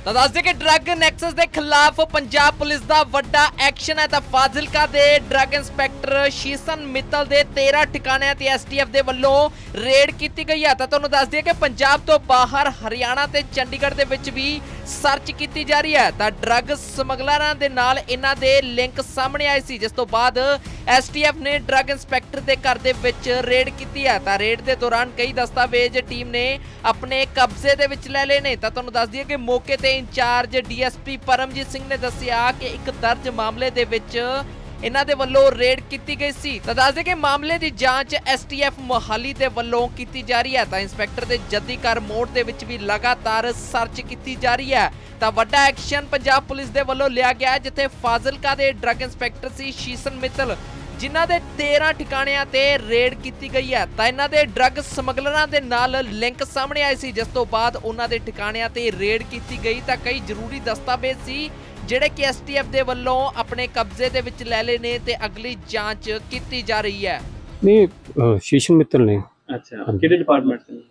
ਤਾਂ ਦੱਸਦੇ ਕਿ ਡਰੱਗ ਨੈਕਸਸ ਦੇ ਖਿਲਾਫ ਪੰਜਾਬ ਪੁਲਿਸ ਦਾ ਵੱਡਾ ਐਕਸ਼ਨ ਹੈ। ਤਾਂ ਫਾਜ਼ਿਲਕਾ ਦੇ ਡਰੱਗ ਇੰਸਪੈਕਟਰ ਸ਼ੀਸ਼ਨ ਮਿੱਤਲ ਦੇ 13 ਠਿਕਾਣਿਆਂ ਤੇ ਐਸਟੀਐਫ ਦੇ ਵੱਲੋਂ ਰੇਡ ਕੀਤੀ ਗਈ ਹੈ। ਤਾਂ ਤੁਹਾਨੂੰ ਦੱਸ ਦਈਏ ਕਿ ਪੰਜਾਬ ਤੋਂ ਬਾਹਰ ਹਰਿਆਣਾ ਤੇ ਚੰਡੀਗੜ੍ਹ ਦੇ ਵਿੱਚ ਵੀ ਸਰਚ ਕੀਤੀ ਜਾ ਰਹੀ ਹੈ। ਤਾਂ ਡਰੱਗ ਸਮਗਲਰਾਂ ਦੇ ਨਾਲ ਇਹਨਾਂ ਦੇ ਲਿੰਕ ਸਾਹਮਣੇ ਆਏ ਸੀ, ਜਿਸ ਤੋਂ ਬਾਅਦ ਐਸਟੀਐਫ ਨੇ ਡਰੱਗ ਇੰਸਪੈਕਟਰ ਦੇ ਘਰ ਦੇ ਵਿੱਚ ਰੇਡ ਕੀਤੀ ਹੈ। ਤਾਂ ਰੇਡ ਦੇ ਦੌਰਾਨ ਕਈ ਦਸਤਾਵੇਜ਼ ਟੀਮ ਨੇ ਆਪਣੇ ਕਬਜ਼ੇ ਦੇ ਵਿੱਚ ਲੈ ਲਏ ਨੇ। ਤਾਂ ਤੁਹਾਨੂੰ ਦੱਸ ਦਈਏ ਕਿ ਮੌਕੇ ਤੇ ਇੰਚਾਰਜ ਡੀਐਸਪੀ ਪਰਮਜੀਤ ਸਿੰਘ ਨੇ ਦੱਸਿਆ ਕਿ ਇੱਕ ਦਰਜ ਮਾਮਲੇ ਦੇ ਵਿੱਚ ਇਹਨਾਂ ਦੇ ਵੱਲੋਂ ਰੇਡ ਕੀਤੀ ਗਈ ਸੀ। ਤਾਂ ਦੱਸਦੇ ਕਿ ਮਾਮਲੇ ਦੀ ਜਾਂਚ ਐਸਟੀਐਫ ਮੋਹਾਲੀ ਦੇ ਵੱਲੋਂ ਕੀਤੀ ਜਾ ਰਹੀ ਹੈ। ਤਾਂ ਇੰਸਪੈਕਟਰ ਦੇ ਜੱਦੀ ਘਰ ਮੋੜ ਦੇ ਵਿੱਚ ਵੀ ਲਗਾਤਾਰ ਸਰਚ ਕੀਤੀ ਜਾ ਰਹੀ ਹੈ। ਤਾਂ ਵੱਡਾ ਐਕਸ਼ਨ ਪੰਜਾਬ ਪੁਲਿਸ ਦੇ ਵੱਲੋਂ ਲਿਆ ਗਿਆ, ਜਿੱਥੇ ਫਾਜ਼ਿਲਕਾ ਦੇ ਡਰੱਗ ਇੰਸਪੈਕਟਰ ਸੀ ਸ਼ੀਸ਼ਨ ਮਿੱਤਲ, ਜਿਨ੍ਹਾਂ ਦੇ 13 ਠਿਕਾਣਿਆਂ ਤੇ ਰੇਡ ਕੀਤੀ ਗਈ ਹੈ। ਤਾਂ ਇਹਨਾਂ ਦੇ ਡਰੱਗ ਸਮਗਲਰਾਂ ਦੇ ਨਾਲ ਲਿੰਕ ਸਾਹਮਣੇ ਆਏ ਸੀ, ਜਿਸ ਤੋਂ ਬਾਅਦ ਉਹਨਾਂ ਦੇ ਠਿਕਾਣਿਆਂ ਤੇ ਰੇਡ ਕੀਤੀ ਗਈ। ਤਾਂ ਕਈ ਜ਼ਰੂਰੀ ਦਸਤਾਵੇਜ਼ ਸੀ ਜਿਹੜੇ ਕਿ ਐਸਟੀਐਫ ਦੇ ਵੱਲੋਂ ਆਪਣੇ ਕਬਜ਼ੇ ਦੇ ਵਿੱਚ ਲੈ ਲਏ ਨੇ ਤੇ ਅਗਲੀ ਜਾਂਚ ਕੀਤੀ ਜਾ ਰਹੀ ਹੈ। ਨਹੀਂ, ਸ਼ੀਸ਼ਨ ਮਿੱਤਲ ਨੇ। ਅੱਛਾ, ਕਿਹੜੇ ਡਿਪਾਰਟਮੈਂਟ ਦੇ?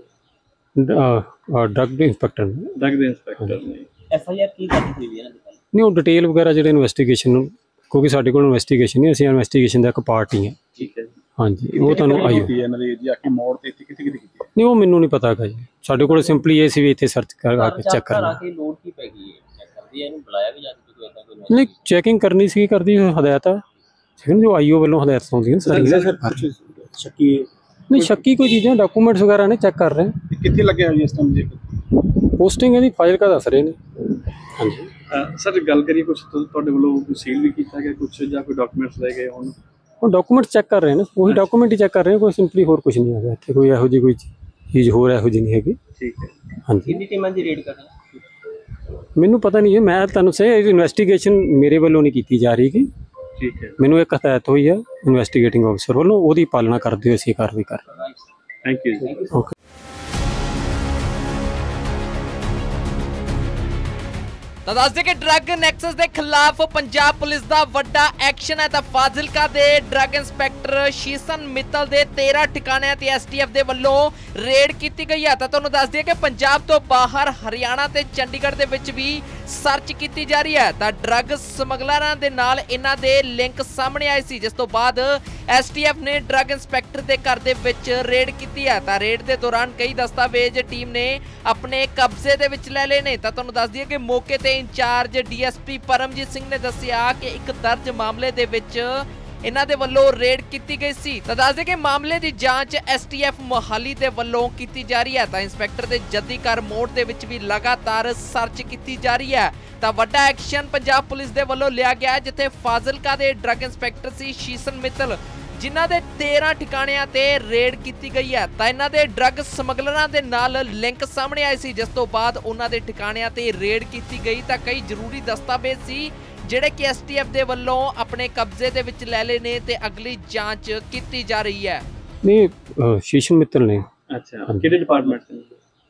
ਡਰੱਗ ਦੇ ਇੰਸਪੈਕਟਰ ਨੇ। ਡਰੱਗ ਦੇ ਇੰਸਪੈਕਟਰ ਨੇ। ਐਫਆਈਆਰ ਕੀ ਕਰਨੀ ਹੋਈ ਹੈ ਇਹਨਾਂ ਦੀ? ਨਹੀਂ, ਉਹ ਡਿਟੇਲ ਵਗੈਰਾ ਜਿਹੜੇ ਇਨਵੈਸਟੀਗੇਸ਼ਨ, ਕਿਉਂਕਿ ਸਾਡੇ ਕੋਲ ਇਨਵੈਸਟੀਗੇਸ਼ਨ ਨਹੀਂ, ਅਸੀਂ ਇਨਵੈਸਟੀਗੇਸ਼ਨ ਦਾ ਇੱਕ ਪਾਰਟ ਹੀ ਹਾਂ। ਠੀਕ ਹੈ ਜੀ। ਹਾਂਜੀ, ਉਹ ਤੁਹਾਨੂੰ ਆਈ ਇਹਨਾਂ ਦੀ ਜੀ ਆਕੀ ਮੋੜ ਤੇ ਕਿੱਥੇ ਕੀਤੀ? ਨਹੀਂ, ਉਹ ਮੈਨੂੰ ਨਹੀਂ ਪਤਾ ਹੈਗਾ ਜੀ। ਸਾਡੇ ਕੋਲ ਸਿੰਪਲੀ ਇਹ ਸੀ ਵੀ ਇੱਥੇ ਸਰਚ ਕਰਕੇ ਚੈੱਕ ਕਰਨਾ। ਕਿ ਲੋਡ ਕੀ ਪੈ ਗਈ ਹੈ ਚੈੱਕ ਕਰਦੀ ਹੈ, ਇਹਨੂੰ ਬੁਲਾਇਆ ਵੀ ਜਾਂਦੀ ਕੋਈ ਇਦਾਂ ਕੋਈ ਨਹੀਂ, ਚੈਕਿੰਗ ਕਰਨੀ ਸੀ, ਕਰਦੀ ਹਦਾਇਤ ਆ ਜੋ ਆਈਓ ਵੱਲੋਂ ਹਦਾਇਤ ਹੁੰਦੀਆਂ ਸਾਰੀਆਂ। ਸ਼ੱਕੀ ਨਹੀਂ, ਸ਼ੱਕੀ ਕੋਈ ਚੀਜ਼ਾਂ ਡਾਕੂਮੈਂਟਸ ਵਗੈਰਾ ਨੇ ਚੈੱਕ ਕਰ ਰਹੇ। ਕਿੱਥੇ ਲੱਗਿਆ ਹੋਈ ਇਸ ਟਾਈਮ ਜੀ? ਪੋਸਟਿੰਗ ਇਹਦੀ ਫਾਜ਼ਿਲਕਾ ਦੱਸ ਰਹੇ ਨੇ। ਹਾਂਜੀ ਸਰ, ਗੱਲ ਕਰੀਏ ਕੁਝ ਤੁਹਾਡੇ ਵੱਲੋਂ ਸੀਲ ਵੀ ਕੀਤਾ ਗਿਆ ਕੁਝ ਜਾਂ ਕੋਈ ਡਾਕੂਮੈਂਟਸ ਲੈ ਗਏ ਹੁਣ? ਉਹ ਡਾਕੂਮੈਂਟ ਚੈੱਕ ਕਰ ਰਹੇ ਨੇ, ਉਹੀ ਡਾਕੂਮੈਂਟ ਹੀ ਚੈੱਕ ਕਰ ਰਹੇ ਨੇ, ਕੋਈ ਸਿੰਪਲੀ ਹੋਰ ਕੁਝ ਨਹੀਂ ਹੈਗਾ ਇੱਥੇ, ਕੋਈ ਇਹੋ ਜਿਹੀ ਕੋਈ ਚੀਜ਼ ਹੋਰ ਇਹੋ ਜਿਹੀ ਨਹੀਂ ਹੈਗੀ। ਠੀਕ ਹੈ। ਹਾਂਜੀ, ਕਿੰਨੀ ਟੀਮਾਂ ਦੀ ਰੇਡ ਕਰਨਾ ਮੈਨੂੰ ਪਤਾ ਨਹੀਂ ਹੈ, ਮੈਂ ਤੁਹਾਨੂੰ ਸੇ ਇਨਵੈਸਟੀਗੇਸ਼ਨ ਮੇਰੇ ਵੱਲੋਂ ਨਹੀਂ ਕੀਤੀ ਜਾ ਰਹੀ। ਠੀਕ ਹੈ, ਮੈਨੂੰ ਇੱਕ ਹਦਾਇਤ ਹੋਈ ਹੈ ਇਨਵੈਸਟੀਗੇਟਿੰਗ ਅਫਸਰ ਵੱਲੋਂ, ਉਹਦੀ ਪਾਲਣਾ ਕਰਦੇ ਹੋਏ ਅਸੀਂ ਕਾਰਵਾਈ ਕਰ ਰਹੇ ਹਾਂ। Thank you ji. ਓਕੇ। ਤਾਂ ਦੱਸਦੇ ਕਿ ਡਰੱਗ ਨੈਕਸਸ ਦੇ ਖਿਲਾਫ ਪੰਜਾਬ ਪੁਲਿਸ ਦਾ ਵੱਡਾ ਐਕਸ਼ਨ ਹੈ। ਤਾਂ ਫਾਜ਼ਿਲਕਾ ਦੇ ਡਰੱਗ ਇੰਸਪੈਕਟਰ ਸ਼ੀਸ਼ਨ ਮਿੱਤਲ ਦੇ 13 ਠਿਕਾਣਿਆਂ ਤੇ ਐਸਟੀਐਫ ਦੇ ਵੱਲੋਂ ਰੇਡ ਕੀਤੀ ਗਈ ਹੈ। ਤਾਂ ਤੁਹਾਨੂੰ ਦੱਸ ਦਈਏ ਕਿ ਪੰਜਾਬ ਤੋਂ ਬਾਹਰ ਹਰਿਆਣਾ ਤੇ ਚੰਡੀਗੜ੍ਹ ਦੇ ਵਿੱਚ ਵੀ ਸਰਚ ਕੀਤੀ ਜਾ ਰਹੀ ਹੈ। ਤਾਂ ਡਰੱਗ ਸਮਗਲਰਾਂ ਦੇ ਨਾਲ ਇਹਨਾਂ ਦੇ ਲਿੰਕ ਸਾਹਮਣੇ ਆਏ ਸੀ, ਜਿਸ ਤੋਂ ਬਾਅਦ ਐਸਟੀਐਫ ਨੇ ਡਰੱਗ ਇੰਸਪੈਕਟਰ ਦੇ ਘਰ ਦੇ ਵਿੱਚ ਰੇਡ ਕੀਤੀ ਹੈ। ਤਾਂ ਰੇਡ ਦੇ ਦੌਰਾਨ ਕਈ ਦਸਤਾਵੇਜ਼ ਟੀਮ ਨੇ ਆਪਣੇ ਕਬਜ਼ੇ ਦੇ ਵਿੱਚ ਲੈ ਲਏ ਨੇ। ਤਾਂ ਤੁਹਾਨੂੰ ਦੱਸ ਦਈਏ ਕਿ ਮੌਕੇ ਤੇ ਇੰਚਾਰਜ ਡੀਐਸਪੀ ਪਰਮਜੀਤ ਸਿੰਘ ਨੇ ਦੱਸਿਆ ਕਿ ਇੱਕ ਦਰਜ ਮਾਮਲੇ ਦੇ ਵਿੱਚ ਇਹਨਾਂ ਦੇ ਵੱਲੋਂ ਰੇਡ ਕੀਤੀ ਗਈ ਸੀ। ਤਾਂ ਦੱਸਦੇ ਕਿ ਮਾਮਲੇ ਦੀ ਜਾਂਚ ਐਸਟੀਐਫ ਮੋਹਾਲੀ ਦੇ ਵੱਲੋਂ ਕੀਤੀ ਜਾ ਰਹੀ ਹੈ। ਤਾਂ ਇੰਸਪੈਕਟਰ ਦੇ ਜੱਦੀ ਘਰ ਮੋੜ ਦੇ ਵਿੱਚ ਵੀ ਲਗਾਤਾਰ ਸਰਚ ਕੀਤੀ ਜਾ ਰਹੀ ਹੈ। ਤਾਂ ਵੱਡਾ ਐਕਸ਼ਨ ਪੰਜਾਬ ਪੁਲਿਸ ਦੇ ਵੱਲੋਂ ਲਿਆ ਗਿਆ, ਜਿੱਥੇ ਫਾਜ਼ਿਲਕਾ ਦੇ ਡਰੱਗ ਇੰਸਪੈਕਟਰ ਸੀ ਸ਼ੀਸ਼ਨ ਮਿੱਤਲ, ਜਿਨ੍ਹਾਂ ਦੇ 13 ਠਿਕਾਣਿਆਂ ਤੇ ਰੇਡ ਕੀਤੀ ਗਈ ਹੈ। ਤਾਂ ਇਹਨਾਂ ਦੇ ਡਰੱਗ ਸਮਗਲਰਾਂ ਦੇ ਨਾਲ ਲਿੰਕ ਸਾਹਮਣੇ ਆਏ ਸੀ, ਜਿਸ ਤੋਂ ਬਾਅਦ ਉਹਨਾਂ ਦੇ ਠਿਕਾਣਿਆਂ ਤੇ ਰੇਡ ਕੀਤੀ ਗਈ। ਤਾਂ ਕਈ ਜ਼ਰੂਰੀ ਦਸਤਾਵੇਜ਼ ਸੀ ਜਿਹੜੇ ਕਿ ਐਸਟੀਐਫ ਦੇ ਵੱਲੋਂ ਆਪਣੇ ਕਬਜ਼ੇ ਦੇ ਵਿੱਚ ਲੈ ਲਏ ਨੇ ਤੇ ਅਗਲੀ ਜਾਂਚ ਕੀਤੀ ਜਾ ਰਹੀ ਹੈ। ਨਹੀਂ, ਸ਼ੀਸ਼ਨ ਮਿੱਤਲ ਨੇ। ਅੱਛਾ, ਕਿਹੜੇ ਡਿਪਾਰਟਮੈਂਟ ਦੇ?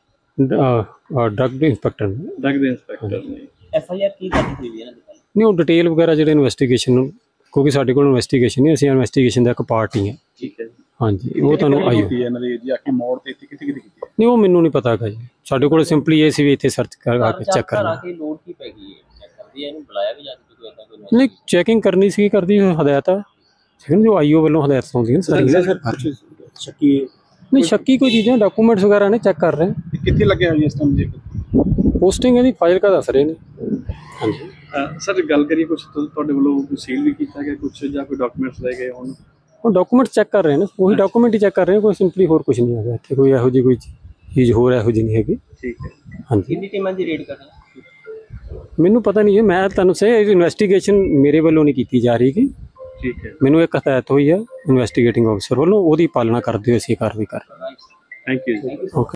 ਡਰੱਗ ਦੇ ਇੰਸਪੈਕਟਰ ਨੇ। ਡਰੱਗ ਦੇ ਇੰਸਪੈਕਟਰ ਨੇ। ਐਫਆਈਆਰ ਕੀ ਕਰਨੀ ਹੋਈ ਹੈ ਇਹਨਾਂ ਦੀ? ਨਹੀਂ, ਉਹ ਡਿਟੇਲ ਵਗੈਰਾ ਜਿਹੜੇ ਇਨਵੈਸਟੀਗੇਸ਼ਨ, ਕਿਉਂਕਿ ਸਾਡੇ ਕੋਲ ਇਨਵੈਸਟੀਗੇਸ਼ਨ ਨਹੀਂ, ਅਸੀਂ ਇਨਵੈਸਟੀਗੇਸ਼ਨ ਦਾ ਇੱਕ ਪਾਰਟ ਹੀ ਹਾਂ। ਠੀਕ ਹੈ ਜੀ। ਹਾਂਜੀ, ਉਹ ਤੁਹਾਨੂੰ ਆਈ ਇਹਨਾਂ ਦੀ ਜੀ ਆਕੀ ਮੋੜ ਤੇ ਕਿੱਥੇ ਕੀਤੀ? ਨਹੀਂ, ਉਹ ਮੈਨੂੰ ਨਹੀਂ ਪਤਾ ਹੈਗਾ ਜੀ। ਸਾਡੇ ਕੋਲ ਸਿੰਪਲੀ ਇਹ ਸੀ ਵੀ ਇੱਥੇ ਸਰਚ ਕਰਕੇ ਚੈੱਕ ਕਰਨਾ। ਕਿ ਲੋਡ ਕੀ ਪੈ ਗਈ ਹੈ ਚੈੱਕ ਕਰਦੀ ਹੈ, ਇਹਨੂੰ ਬੁਲਾਇਆ ਵੀ ਜਾਂਦੀ ਕੋਈ ਇਦਾਂ ਕੋਈ ਨਹੀਂ, ਚੈਕਿੰਗ ਕਰਨੀ ਸੀ, ਕਰਦੀ ਹਦਾਇਤ ਆ ਜੋ ਆਈਓ ਵੱਲੋਂ ਹਦਾਇਤ ਹੁੰਦੀਆਂ ਸਾਰੀਆਂ। ਸ਼ੱਕੀ ਨਹੀਂ, ਸ਼ੱਕੀ ਕੋਈ ਚੀਜ਼ਾਂ ਡਾਕੂਮੈਂਟਸ ਵਗੈਰਾ ਨੇ ਚੈੱਕ ਕਰ ਰਹੇ। ਕਿੱਥੇ ਲੱਗਿਆ ਹੋਈ ਇਸ ਟਾਈਮ ਜੀ? ਪੋਸਟਿੰਗ ਇਹਦੀ ਫਾਜ਼ਿਲਕਾ ਦੱਸ ਰਹੇ ਨੇ। ਹਾਂਜੀ ਸਰ, ਗੱਲ ਕਰੀਏ ਕੁਝ ਤੁਹਾਡੇ ਵੱਲੋਂ ਸੀਲ ਵੀ ਕੀਤਾ ਗਿਆ ਕੁਝ ਜਾਂ ਕੋਈ ਡਾਕੂਮੈਂਟਸ ਲੈ ਗਏ ਹੁਣ? ਉਹ ਡਾਕੂਮੈਂਟ ਚੈੱਕ ਕਰ ਰਹੇ ਨੇ, ਉਹੀ ਡਾਕੂਮੈਂਟ ਹੀ ਚੈੱਕ ਕਰ ਰਹੇ ਨੇ, ਕੋਈ ਸਿੰਪਲੀ ਹੋਰ ਕੁਝ ਨਹੀਂ ਹੈਗਾ ਇੱਥੇ, ਕੋਈ ਇਹੋ ਜਿਹੀ ਕੋਈ ਚੀਜ਼ ਹੋਰ ਇਹੋ ਜਿਹੀ ਨਹੀਂ ਹੈਗੀ। ਠੀਕ ਹੈ। ਹਾਂਜੀ, ਕਿੰਨੀ ਟੀਮਾਂ ਦੀ ਰੇਡ ਕਰਨਾ? ਮੈਨੂੰ ਪਤਾ ਨਹੀਂ ਹੈ, ਮੈਂ ਤੁਹਾਨੂੰ ਸੇ ਇਨਵੈਸਟੀਗੇਸ਼ਨ ਮੇਰੇ ਵੱਲੋਂ ਨਹੀਂ ਕੀਤੀ ਜਾ ਰਹੀ। ਠੀਕ ਹੈ। ਮੈਨੂੰ ਇੱਕ ਹਦਾਇਤ ਹੋਈ ਹੈ ਇਨਵੈਸਟੀਗੇਟਿੰਗ ਅਫਸਰ ਵੱਲੋਂ, ਉਹਦੀ ਪਾਲਣਾ ਕਰਦੇ ਹੋਏ ਅਸੀਂ ਕਾਰਵਾਈ ਕਰ ਰਹੇ ਹਾਂ। Thank you ji. ਓਕੇ।